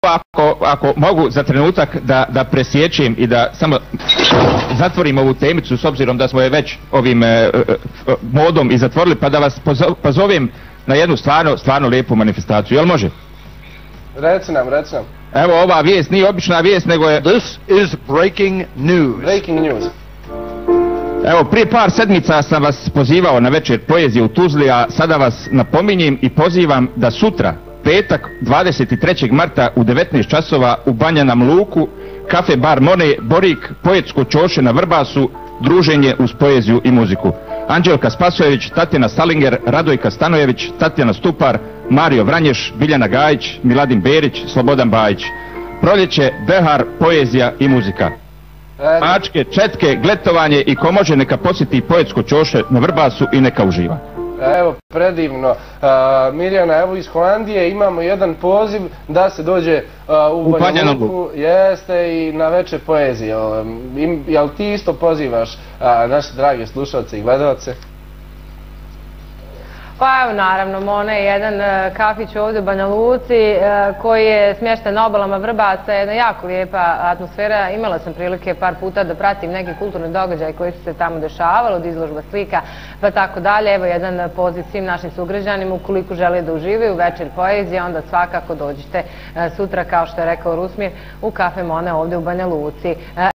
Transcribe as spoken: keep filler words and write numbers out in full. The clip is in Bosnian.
ako, ako mogu za trenutak da, da presječem i da samo zatvorim ovu temicu s obzirom da smo je već ovim e, e, modom i zatvorili, pa da vas pozo, pozovem na jednu stvarno, stvarno lijepu manifestaciju. Jel može? Reci nam, reci nam. Evo, ova vijest nije obična vijest, nego je... This is breaking news. Breaking news. Evo, prije par sedmica sam vas pozivao na večer poezije u Tuzli, a sada vas napominjem i pozivam da sutra, petak, dvadeset trećeg marta u devetnaest časova u Banjanom Luku, kafe bar Mone, Borik, poetsko čoše na Vrbasu, druženje uz poeziju i muziku. Anđelka Spasojević, Tatjana Salinger, Radojka Stanojević, Tatjana Stupar, Mario Vranješ, Biljana Gajić, Miladin Berić, Slobodan Bajić. Proljeće, behar, poezija i muzika. Mačke, četke, gletovanje i ko može neka posjeti poetsko čoše na Vrbasu i neka uživa. Evo, predivno. Uh, Mirjana, evo iz Holandije imamo jedan poziv da se dođe uh, u Banja Luku, jeste, i na večer poezije. Um, jel ti isto pozivaš uh, naše drage slušalce i gledalce? Pa evo, naravno, Mone je jedan uh, kafić ovdje u Banja Luci uh, koji je smješten na obalama Vrbasa, jedna jako lijepa atmosfera. Imala sam prilike par puta da pratim neki kulturni događaj koji su se tamo dešavali, od izložba slika pa tako dalje. Evo jedan poziv svim našim sugrađanima, ukoliko žele da uživaju u večer poezije, onda svakako dođite uh, sutra, kao što je rekao Rusmir, u kafe Mone ovdje u Banja Luci. Uh,